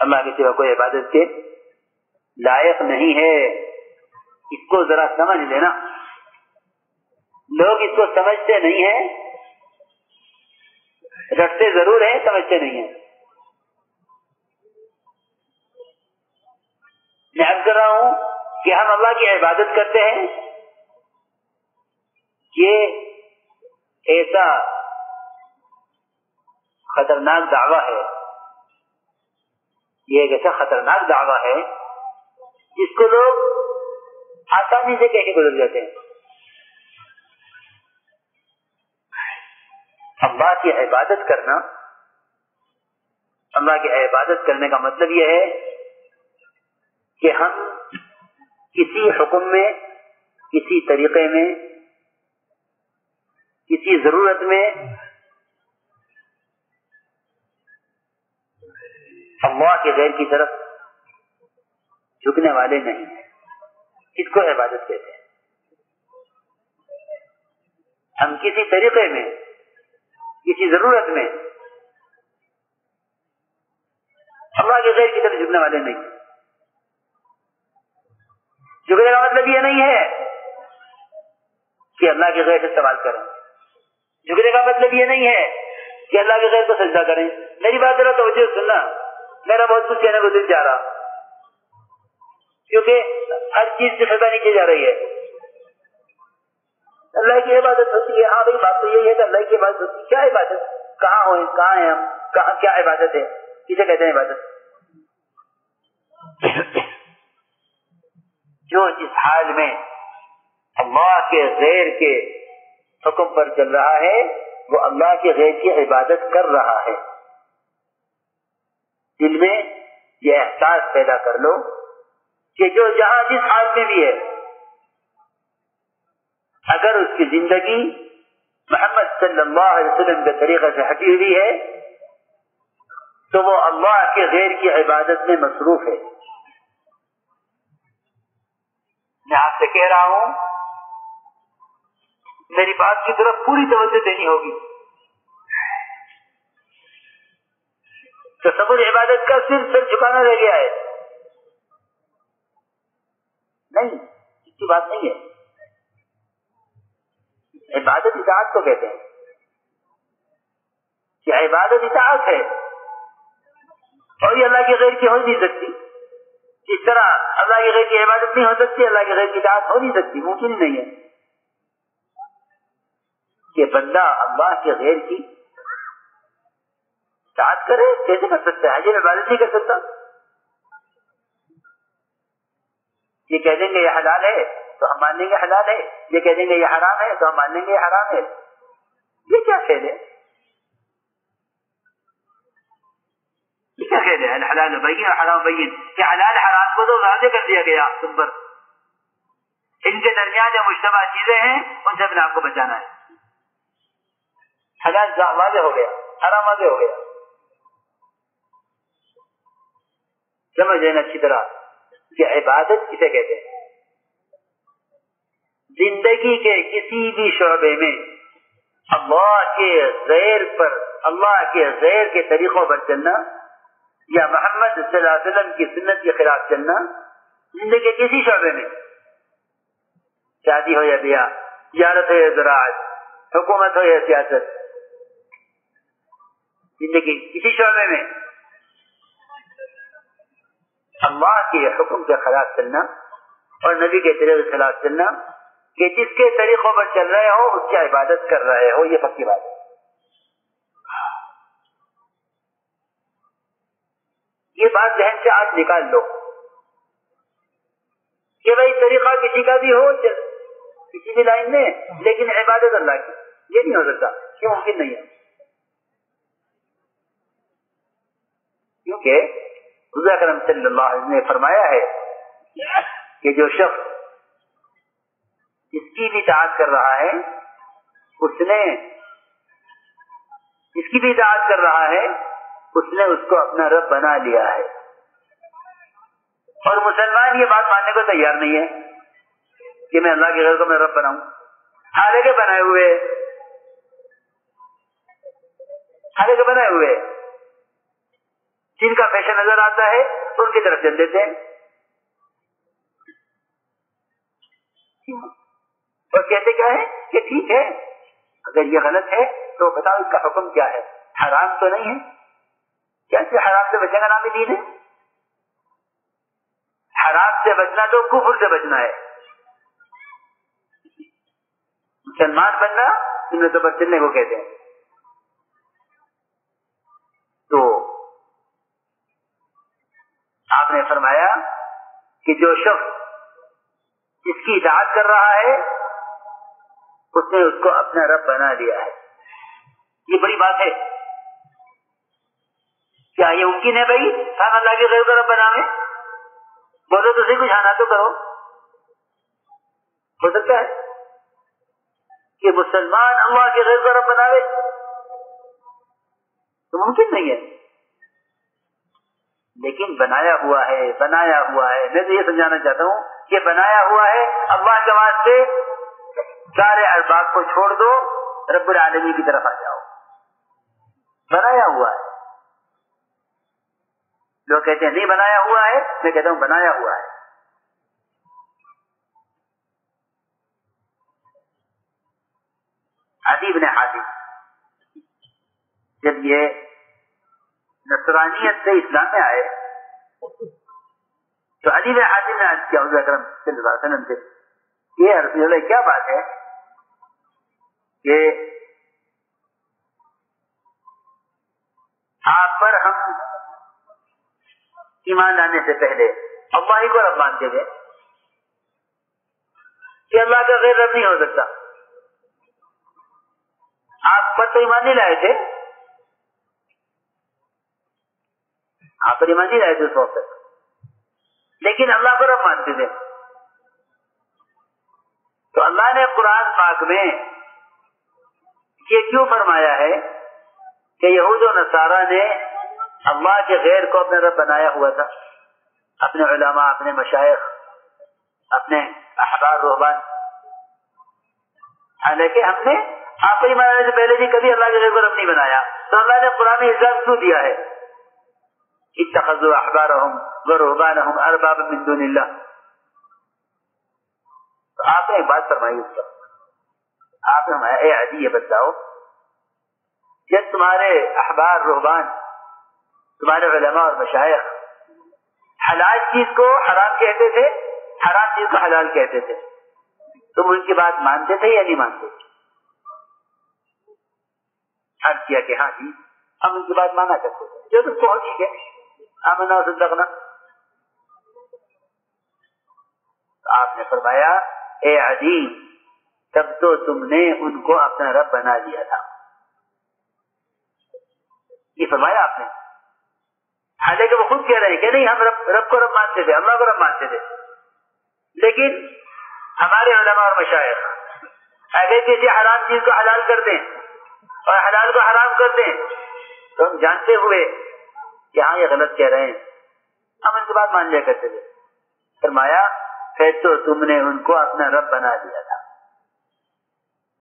اللہ کے سوا کوئی عبادت کے لائق نہیں ہے. اس کو ذرا سمجھ لینا. لوگ اس کو سمجھتے نہیں ہیں, رٹتے ضرور ہیں, سمجھتے نہیں ہیں. میں عرض کر رہا ہوں کہ ہم اللہ کی عبادت کرتے ہیں, یہ ایسا خطرناک دعویٰ ہے, یہ ایک ایسا خطرناک دعویٰ ہے جس کو لوگ آسانی سے کہہ کے گزر جاتے ہیں. اللہ کی عبادت کرنا, اللہ کی عبادت کرنے کا مطلب یہ ہے کہ ہم کسی حکم میں, کسی طریقے میں, کسی ضرورت میں اللہ کے غیر کی طرف جھکنے والے نہیں ہیں. اس کو عبادت کہتے ہیں. ہم کسی طریقے میں, کسی ضرورت میں اللہ کے غیر کی طرف جھکنے والے نہیں. جھکنے کا مطلب یہ نہیں ہے کہ اللہ کے غیر سے سوال کریں. جھکنے کا مطلب یہ نہیں ہے کہ اللہ کے غیر کو سجدہ کریں. میری بات ذرا توجہ سننا, میرا بہت کچھ کہنے کو دل جا رہا, کیونکہ ہر چیز سے سزا نیچے جا رہی ہے. اللہ کی عبادت ہوتی ہے, ہاں بھائی بات تو یہی ہے کہ اللہ کی عبادت ہوتی ہے. کیا عبادت, کہاں ہیں ہم, کہاں کیا عبادت ہے, کسے کہتے ہیں عبادت؟ جو جس حال میں اللہ کے غیر کے حکم پر چل رہا ہے وہ اللہ کے غیر کی عبادت کر رہا ہے. دل میں یہ احساس پیدا کر لو کہ جو جہاں جس حال میں بھی ہے, اگر اس کی زندگی محمد صلی اللہ علیہ وسلم کے طریقے سے ہٹی ہوئی ہے تو وہ اللہ کے غیر کی عبادت میں مصروف ہے. میں آپ سے کہہ رہا ہوں, میری بات کی طرف پوری توجہ دینی ہوگی. تصور عبادت کا صرف سر جھکانا رہ گیا ہے. نہیں, اس کی بات نہیں ہے. عبادت اطاعت کو کہتے ہیں کہ عبادت اطاعت ہے, اور یہ اللہ کے غیر کی ہو نہیں سکتی. جس طرح اللہ کے غیر کی عبادت نہیں ہو سکتی, اللہ کے غیر کی اطاعت ہو نہیں سکتی, ممکن ہی نہیں ہے کہ بندہ اللہ کے غیر کی اطاعت کرے. کیسے کر سکتا ہے؟ یہ عبادت نہیں کر سکتا. یہ کہہ دیں گے یہ حلال ہے تو ہم مان لیں گے حلال ہے, یہ کہہ دیں گے یہ حرام ہے تو ہم مان لیں گے یہ حرام ہے. یہ کیا کہہ دیں, یہ کیا کہہ دیں؟ الحلال بین حرام بین, کہ حلال حرام کو تو واضح کر دیا گیا تم پر, ان کے درمیان جو مشتبہ چیزیں ہیں ان سے اپنے آپ کو بچانا ہے. حلال واضح ہو گیا, حرام واضح ہو گیا. سمجھ لینا اچھی طرح کہ عبادت کسے کہتے ہیں. زندگی کے کسی بھی شعبے میں اللہ کے غیر پر, اللہ کے غیر کے طریقوں پر چلنا یا محمد صلی اللہ علیہ وسلم کی سنت کے خلاف چلنا, زندگی کے کسی شعبے میں, شادی ہو یا بیاہ, تجارت ہو یا زراعت, حکومت ہو یا سیاست, زندگی کسی شعبے میں اللہ کے حکم کے خلاف چلنا اور نبی کے طریقے کے خلاف چلنا, کہ جس کے طریقوں پر چل رہے ہو اس کی عبادت کر رہے ہو, یہ پکی بات ہے. یہ بات ذہن سے آج نکال لو کہ بھائی طریقہ کسی کا بھی ہو کسی بھی لائن میں, لیکن عبادت اللہ کی, یہ نہیں ہو سکتا. کیوں ممکن نہیں ہے؟ کیونکہ حضور اکرم صلی اللہ علیہ وسلم نے فرمایا ہے کہ جو شخص اس کی بھی اطاعت کر رہا ہے, اس نے اس کی بھی اطاعت کر رہا ہے, اس نے اس کو اپنا رب بنا لیا ہے. اور مسلمان یہ بات ماننے کو تیار نہیں ہے کہ میں اللہ کے غیر کو میں رب بناؤں. حالانکہ بنائے ہوئے, حالانکہ بنائے ہوئے, جن کا پیشہ نظر آتا ہے ان کی طرف چل دیتے ہیں اور کہتے کیا ہے کہ ٹھیک ہے اگر یہ غلط ہے تو بتاؤ اس کا حکم کیا ہے, حرام تو نہیں ہے, کیسے حرام سے بچنے کا نام ہی دین ہے؟ حرام سے بچنا تو کفر سے بچنا ہے. مسلمان بننا سنت پر چلنے کو کہتے ہیں. تو آپ نے فرمایا کہ جو شخص اس کی اطاعت کر رہا ہے اس نے اس کو اپنا رب بنا لیا ہے. یہ بڑی بات ہے. کیا یہ ممکن ہے بھائی ہم اللہ کے غیر کو رب بناویں؟ بولو تو صحیح, کچھ آنا تو کرو. ہو سکتا ہے کہ مسلمان اللہ کے غیر کو رب بناوے؟ تو ممکن نہیں ہے. لیکن بنایا ہوا ہے, بنایا ہوا ہے. میں تو یہ سمجھانا چاہتا ہوں کہ بنایا ہوا ہے. اللہ کے واسطے سارے ارباب کو چھوڑ دو, رب العالمین کی طرف آ جاؤ. بنایا ہوا ہے. لوگ کہتے ہیں نہیں بنایا ہوا ہے, میں کہتا ہوں بنایا ہوا ہے. عدی بن حاتم جب یہ نصرانیت سے اسلام میں آئے تو عدی بن حاتم نے عرض کیا حضور اکرم صلی اللہ علیہ وسلم سے, یہ رسول اللہ کیا بات ہے کہ آپ پر ہم ایمان لانے سے پہلے اللہ ہی کو رب مانتے تھے کہ اللہ کا غیر رب نہیں ہو سکتا. آپ پر تو ایمان نہیں لائے تھے, آپ پر ایمان نہیں لائے تھے اس وقت تک, لیکن اللہ کو رب مانتے تھے. تو اللہ نے قرآن پاک میں یہ کیوں فرمایا ہے کہ یہود و نصارہ نے اللہ کے غیر کو اپنا رب بنایا ہوا تھا, اپنے علماء, اپنے مشائخ, اپنے احبار رہبان. حالانکہ ہم نے آپ کو ایمان لانے سے پہلے بھی کبھی اللہ کے غیر کو رب نہیں بنایا. تو اللہ نے قرآن میں الزام کیوں دیا ہے اتخذوا احبارهم ورهبانهم اربابا من دون اللہ؟ تو آپ نے ایک بات فرمائی اس پر. آپ نے فرمایا اے عدی یہ بتاؤ, جب تمہارے احبار رہبان, تمہارے علماء اور مشائخ حلال چیز کو حرام کہتے تھے, حرام چیز کو حلال کہتے تھے, تم ان کی بات مانتے تھے یا نہیں مانتے تھے؟ عرض کیا کہ ہاں جی ہم ان کی بات مانا کرتے تھے. جو تم کو ٹھیک ہے, آمنا وصدقنا. آپ نے فرمایا اے عدی تب تو تم نے ان کو اپنا رب بنا لیا تھا. یہ فرمایا آپ نے, حالانکہ وہ خود کہہ رہے ہیں کہ نہیں ہم رب کو رب مانتے تھے, اللہ کو رب مانتے تھے. لیکن ہمارے علماء اور مشائخ اگر کسی حرام چیز کو حلال کر دیں اور حلال کو حرام کر دیں تو ہم جانتے ہوئے کہ ہاں یہ غلط کہہ رہے ہیں, ہم ان کی بات مان لیا کرتے تھے. فرمایا پھر تو تم نے ان کو اپنا رب بنا دیا